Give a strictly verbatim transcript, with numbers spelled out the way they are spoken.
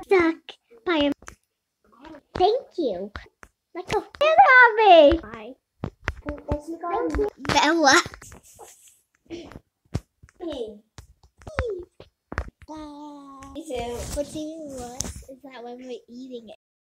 stuck by a... Thank you. Let's go. Bye. Bye. Bella. Hey. Bye. Me too. What do you want? Is that when we're eating it?